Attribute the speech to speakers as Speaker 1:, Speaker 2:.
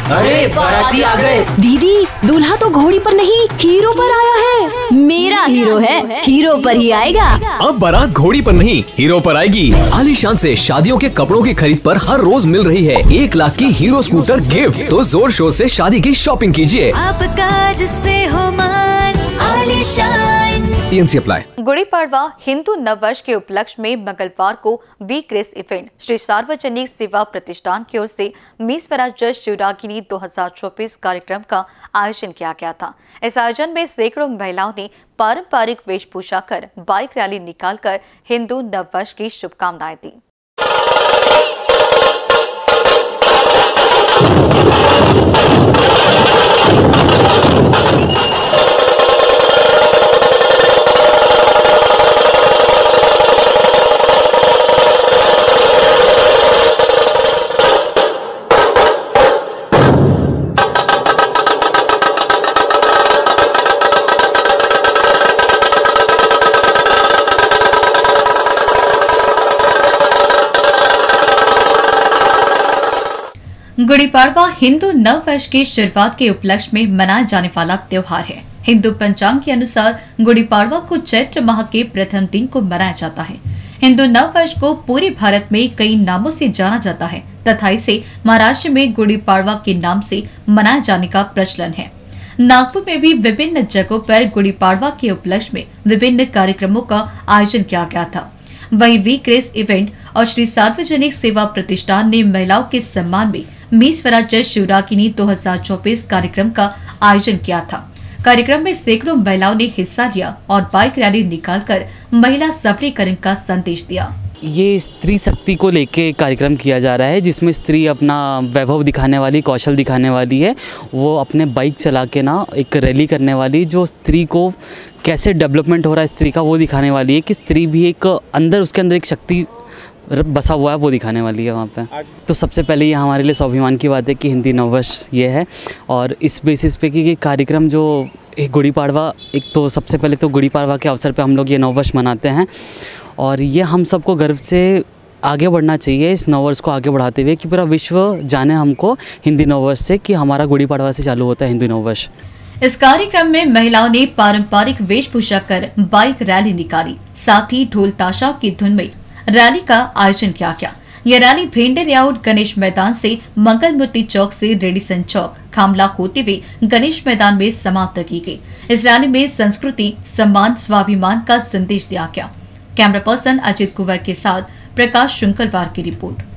Speaker 1: अरे बाराती आ गए।
Speaker 2: दीदी, दूल्हा तो घोड़ी पर नहीं हीरो पर आया है। मेरा हीरो है, हीरो पर ही आएगा।
Speaker 3: अब बारात घोड़ी पर नहीं हीरो पर आएगी। आलीशान से शादियों के कपड़ों की खरीद पर हर रोज मिल रही है 1 लाख की हीरो स्कूटर गिफ्ट। तो जोर शोर से शादी की शॉपिंग कीजिए।
Speaker 2: आपका जिससे हो मान आलीशान।
Speaker 3: TNC apply.
Speaker 4: गुड़ी पड़वा हिंदू नववर्ष के उपलक्ष्य में मंगलवार को वी क्रेस इवेंट श्री सार्वजनिक सेवा प्रतिष्ठान की ओर से मिस स्वराज शिवरागिनी 2024 कार्यक्रम का आयोजन किया गया था। इस आयोजन में सैकड़ों महिलाओं ने पारंपरिक वेशभूषा कर बाइक रैली निकालकर हिंदू नववर्ष की शुभकामनाएं दी। गुड़ी पड़वा हिंदू नववर्ष की शुरुआत के उपलक्ष्य में मनाया जाने वाला त्योहार है। हिंदू पंचांग के अनुसार गुड़ी पड़वा को चैत्र माह के प्रथम दिन को मनाया जाता है। हिंदू नववर्ष को पूरे भारत में कई नामों से जाना जाता है तथा इसे महाराष्ट्र में गुड़ी पड़वा के नाम से मनाए जाने का प्रचलन है। नागपुर में भी विभिन्न जगहों पर गुड़ी पड़वा के उपलक्ष्य में विभिन्न कार्यक्रमों का आयोजन किया गया था। वहीं वी क्रेस इवेंट और श्री सार्वजनिक सेवा प्रतिष्ठान ने महिलाओं के सम्मान में मिस स्वराज शिवरागिनी 2024 कार्यक्रम का आयोजन किया था। कार्यक्रम में सैकड़ों महिलाओं ने हिस्सा लिया और बाइक रैली निकालकर महिला सबलीकरण का संदेश दिया।
Speaker 5: ये स्त्री शक्ति को लेके कार्यक्रम किया जा रहा है, जिसमें स्त्री अपना वैभव दिखाने वाली, कौशल दिखाने वाली है। वो अपने बाइक चला के ना एक रैली करने वाली, जो स्त्री को कैसे डेवलपमेंट हो रहा है स्त्री का, वो दिखाने वाली है कि स्त्री भी एक अंदर, उसके अंदर एक शक्ति बसा हुआ है, वो दिखाने वाली है वहाँ पे। तो सबसे पहले ये हमारे लिए स्वाभिमान की बात है कि हिंदी नववर्ष ये है, और इस बेसिस पे कि ये कार्यक्रम जो एक गुड़ी पड़वा, एक तो सबसे पहले तो गुड़ी पड़वा के अवसर पे हम लोग ये नववर्ष मनाते हैं, और ये हम सबको गर्व से आगे बढ़ना चाहिए इस नववर्ष को आगे बढ़ाते हुए कि पूरा विश्व जाने हमको हिंदी नववर्ष से, कि हमारा गुड़ी पड़वा से चालू होता है हिंदी नववर्ष।
Speaker 4: इस कार्यक्रम में महिलाओं ने पारंपरिक वेशभूषा कर बाइक रैली निकाली, साथ ही ढोल ताशाओं की धुन में रैली का आयोजन किया गया। यह रैली भेंडे लेआउट गणेश मैदान से मंगलमूर्ति चौक से रेडिसन चौक खामला होते हुए गणेश मैदान में समाप्त की गई। इस रैली में संस्कृति, सम्मान, स्वाभिमान का संदेश दिया गया। कैमरा पर्सन अजित कुंवर के साथ प्रकाश शुंकलवार की रिपोर्ट।